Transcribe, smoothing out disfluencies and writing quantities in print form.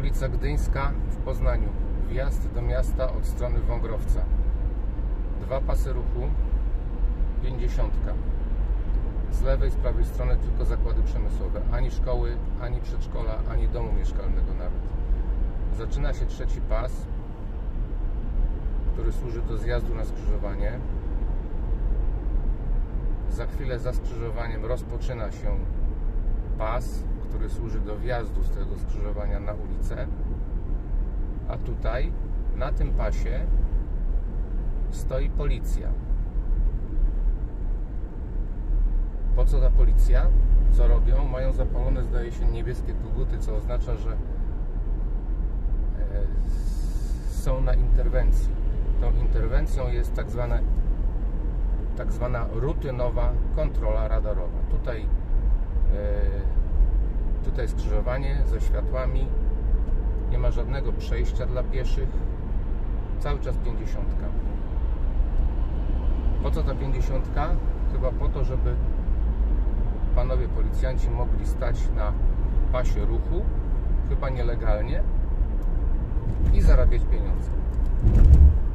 Ulica Gdyńska w Poznaniu. Wjazd do miasta od strony Wągrowca. 2 pasy ruchu, 50. Z lewej, z prawej strony tylko zakłady przemysłowe. Ani szkoły, ani przedszkola, ani domu mieszkalnego nawet. Zaczyna się 3. pas, który służy do zjazdu na skrzyżowanie. Za chwilę za skrzyżowaniem rozpoczyna się pas, który służy do wjazdu z tego skrzyżowania na ulicę. A tutaj, na tym pasie, stoi policja. Po co ta policja? Co robią? Mają zapalone, zdaje się, niebieskie koguty, co oznacza, że są na interwencji. Tą interwencją jest tak zwana rutynowa kontrola radarowa. Tutaj skrzyżowanie ze światłami, nie ma żadnego przejścia dla pieszych, cały czas 50. Po co ta 50? Chyba po to, żeby panowie policjanci mogli stać na pasie ruchu, chyba nielegalnie, i zarabiać pieniądze.